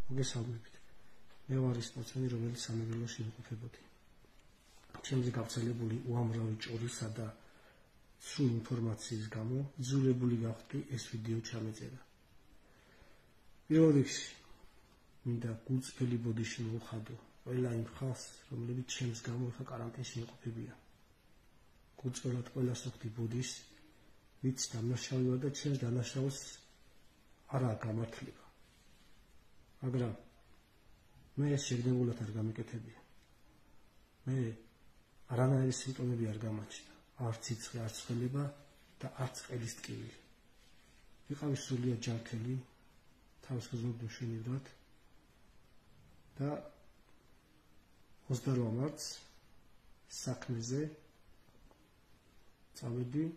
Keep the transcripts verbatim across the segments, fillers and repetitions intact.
მოგესალმებით. მე ვარ ის პაცანი, რომელიც სამეგრელოში იმყოფებოდი. ჩემზე გავრცელებული უამრავი ჭორისა და სრულ ინფორმაციის გამო იძულებული გავხდი ეს ვიდეო ჩამეწერა. პირველ რიგში მინდა გულწრფელი ბოდიში მოვხადო ყველა იმ ხალხს, რომლებიც ჩემს გამო ხა კარანტინში იმყოფებიან. გულწრფელად ყველას ვხდი ბოდიშს, ვიც დამნაშავე ვარ და ჩემს დანაშაულს არა გამართლება. მაგრამ მე ეს შეგნებულად არ გამიკეთებია. მე არანაირი სიმპტომები არ გამაჩნდა, არც სიცხე, არც ხელება და არც ყელის ტკივილი. ვიყავი სრულიად ჯანმრთელი, თავს გზნობდი მშვენივრად და ოცდარვა მარტს საქმეზე წავედი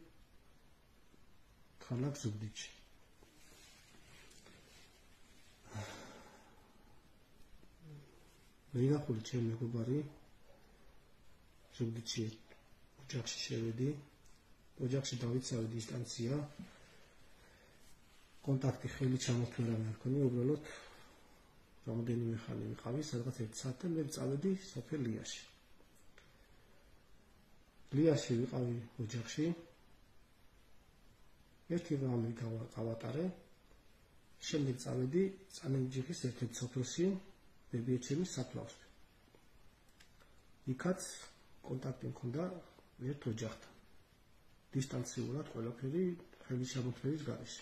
ქალაქ ზუგდიდში. მეგახული ჩემი მეგობარი ზუგდიდში ოჯახში შევედი, ოჯახში დავიცავი დისტანცია, კონტაქტი ხელი ჩამოთვლი არ მქონია, უბრალოდ რამდენიმე ხანი ვიყავი, სადღაც ერთ საათი და მე წავედი სოფელ ლიაში. ლიაში ვიყავი ოჯახში, ერთი ღამე გავატარე, შემდეგ წავედი წანენჯიხის ერთ-ერთ სოფელში, ბებიაჩემის საფლავში. იქაც კონტაქტი მქონდა ერთ ოჯახთან. დისტანციურად ყველაფერი ხელი ჩამოთვლის გარეშე.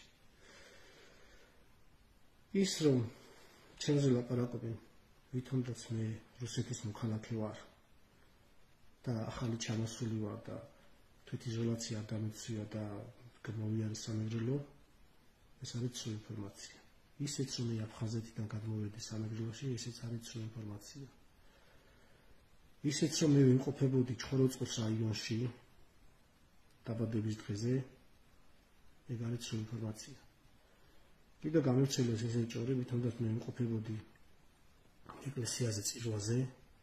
ის რომ ჩემზე ლაპარაკობენ, ვითომაც მე რუსეთის მოქალაქე ვარ და ახალი ჩამოსული ვარ და თვითიზოლაცია არ დამეცია და გამოვიარე სამეგრელო, ეს არის ცუდ ინფორმაცია. ისეც რომ მე აფხაზეთიდან გადმოვედი სამეგრელოში, ესეც არის ცუდ ინფორმაცია. ისეც რომ მე ვიმყოფებოდი ჩხოროწყუს რაიონში დაბადების დღეზე, ეგ არის ცუდ ინფორმაცია. კიდევ გამირჩევლეს ესე ჭორი, ვითომაც მე ვიმყოფებოდი ეკლესიაზე წირვაზე,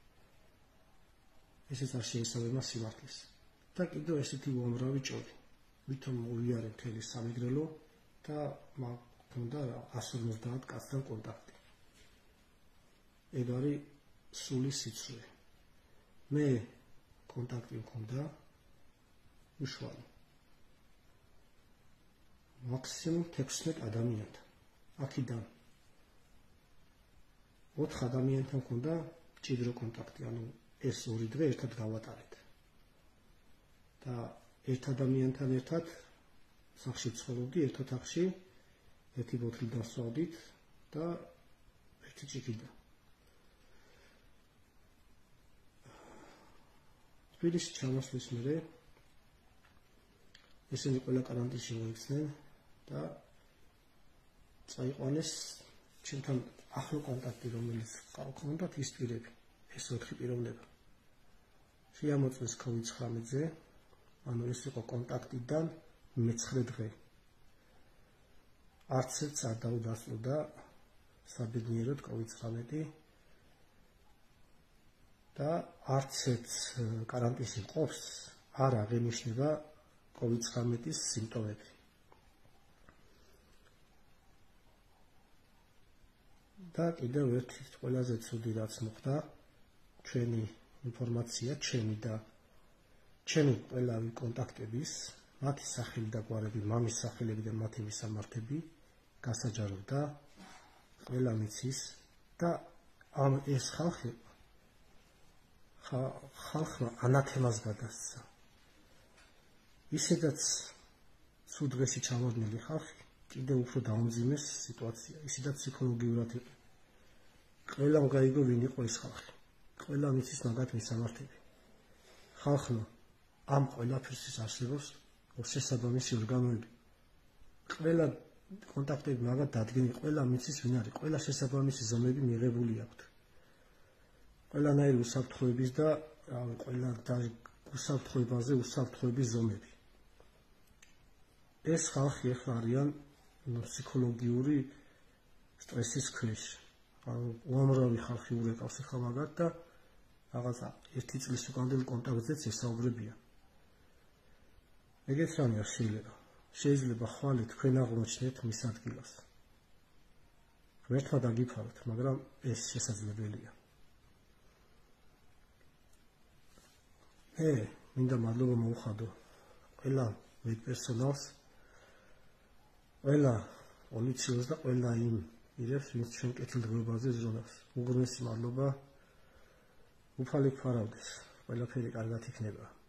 ესეც არ შეესაბამება სიმართლეს. და კიდევ ესეთი უამრავი ჭორი, ვითომ მოვიარე მთელი სამეგრელო და მქონდა ასი ორმოცდაათ კაცთან კონტაქტი. ეგ არის სული სიცრუე. მე კონტაქტი მქონდა უშუალო მაქსიმუმ თექვსმეტ ადამიანთან. აქედან ოთხ ადამიანთან მქონდა მჭიდრო კონტაქტი, ანუ ეს ორი დღე ერთად გავატარეთ. და ერთ ადამიანთან ერთად სახლში ცხოვრობდი, ერთ ოთახში, ერთი ბოთლი დასვავდით და ერთი ჭიქიდა. თბილისში ჩამოსვლის მერე ესენი ყველა კარანტინში მოიქცნენ და წაიყვანეს ჩემთან ახლო კონტაქტი, რომელიც ჰქონდათ ის პირები, ეს ოთხი პიროვნება. შეამოწმეს კოვიდ ცხრამეტზე, ანუ ეს იყო კონტაქტიდან მეცხრე დღე. არც ერთს არ დაუდასტურდა საბედნიეროდ კოვიდ ცხრამეტი და არც ერთს კარანტინში მყოფს არ აღენიშნება კოვიდ ცხრამეტის სიმპტომები. და კიდევ ერთი ყველაზე ცუდი რაც მოხდა, ჩვენი ინფორმაცია, ჩემი და ჩემი ყველავი კონტაქტების, მათი სახელი და გვარები, მამის სახელები და მათი მისამართები გასაჯაროვდა ყველა მიცის და ამ ეს ხალხი ხალხმა ანათემას გადასცა. ისედაც ცუდ დღეში ჩამორდნილი ხალხი კიდევ უფრო დაუმძიმეს სიტუაცია, ისედაც ფსიქოლოგიურად იყო. ყველამ გაიგო ვინ იყო ეს ხალხი. ყველამ იცის მაგათ მისამართები. ხალხმა ამ ყველაფერს არსებობს შესაბამისი ორგანოები. ყველა კონტაქტები მაგათ დადგენილი, ყველა მიცის ვინ არის, ყველა შესაბამისი ზომები მიღებული აქვთ. ყველანაირი უსაფრთხოების და ყველა უსაფრთხოებაზე უსაფრთხოების ზომები. ეს ხალხი ახლა არიან ფსიქოლოგიური სტრესის ქვეშ. უამრავი ხალხი ურეკავს ახლა მაგათ და რაღაცა ერთი წლის უკანვე კონტაქტზეც ესაუბრებიან. ეგეთ რამე არ შეიძლება. შეიძლება ხვალე თქვენ აღმოჩნდეთ მის ადგილას. ღმერთმა დაგიფაროთ, მაგრამ ეს შესაძლებელია. მე მინდა მადლობა მოუხადო ყველა მედპერსონალს, ყველა პოლიციელს და ყველა იმ პირებს, ვინც ჩვენ კეთილდღეობაზე ზრუნავს. უღრმესი მადლობა. უფალი გფარავდეს, ყველაფერი კარგად იქნება.